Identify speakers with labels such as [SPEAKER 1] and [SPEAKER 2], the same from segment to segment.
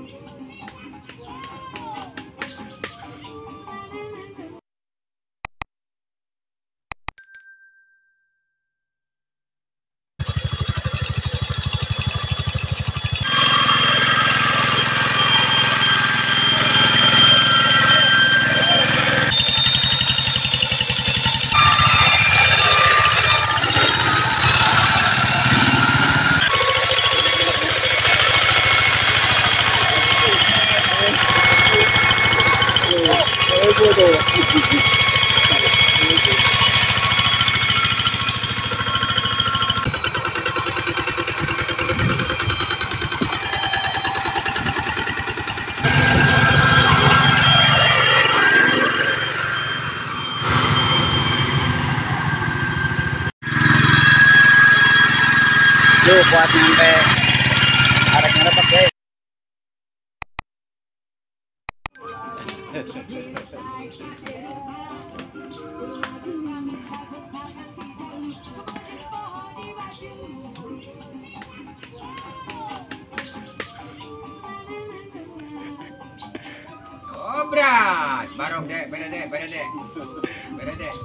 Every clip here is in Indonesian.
[SPEAKER 1] Lu buat nyampe areknya dapat guys.
[SPEAKER 2] Oh berat, barong deh, beda deh, beda deh, beda deh.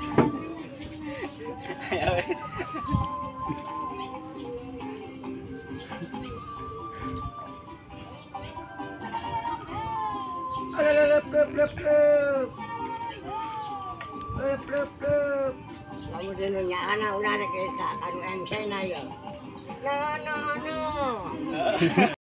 [SPEAKER 3] Kamu dunia anak udah ada kita kanu MC na ya. No.